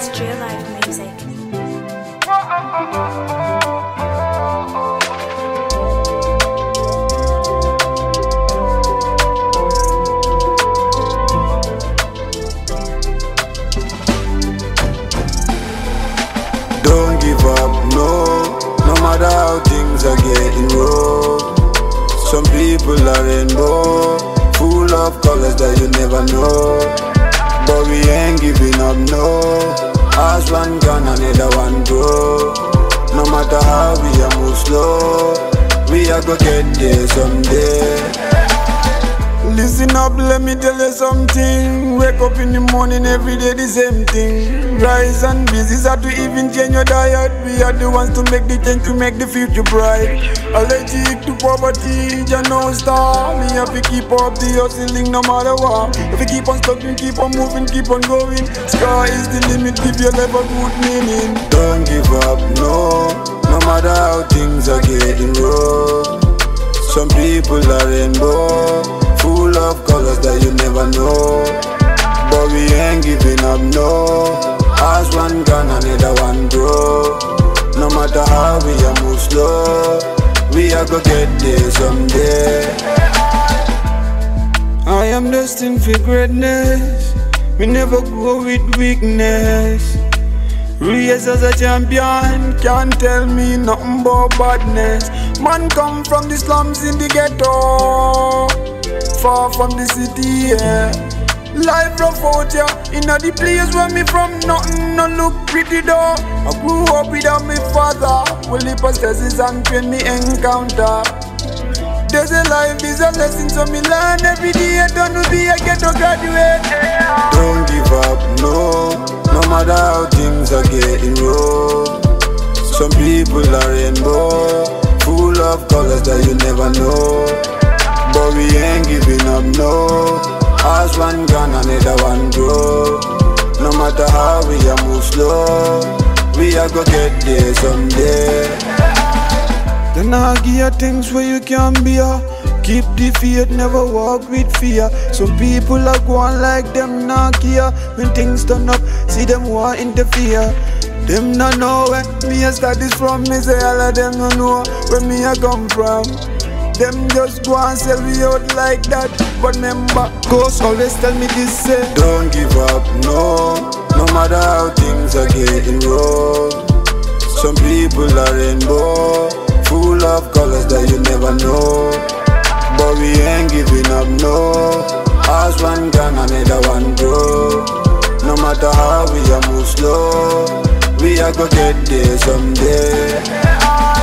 It's True Life Music. Don't give up, no matter how things are getting rough. Some people are rainbow, full of colors that you never know. But we ain't giving up, no. As one gone, another one grow. No matter how we are move slow, we are gonna get there someday. Listen up, let me tell you something. Wake up in the morning, every day the same thing. Rise and busy, start to even change your diet. We are the ones to make the change, to make the future bright. Allergic to poverty, you know star. Me have to keep up the hustling no matter what. If you keep on stucking, keep on moving, keep on going. Sky is the limit, give your life a good meaning. Don't give up, no matter how things are getting rough. Some people are rainbow, full of colors that you never know. But we ain't giving up, no. As one gone, another one grow. No matter how we are move slow, we are gonna get there someday. I am destined for greatness. We never go with weakness. Raised as a champion, can't tell me nothing about badness. Man come from the slums in the ghetto, far from the city, yeah. Life rough out, yeah. Inna the place where me from, nothing no look pretty though. I grew up without my father, well the stresses and pain me encounter. There's a life, there's a lesson, so me learn every day. Don't be a ghetto graduate. Don't give up, no matter how things are getting rough. Some people are rainbow, full of colors that you never know. But we ain't giving up, no. As one gone, another one grow. No matter how we are move slow, we are gonna get there someday. Then I give you things where you can be. Keep the faith, never walk with fear. Some people are going like them not care. When things turn up, see them want interfere. Them not know where me a start this from. Me say all of them don't know where me a come from. Them just go and sell me out like that. But remember, ghosts always tell me this, say don't give up, no matter how things are getting rough. Some people are rainbow, full of colors that you never know. But we ain't giving up, no. As one gone, another one grow. No matter how we are move slow, we are gonna get there someday.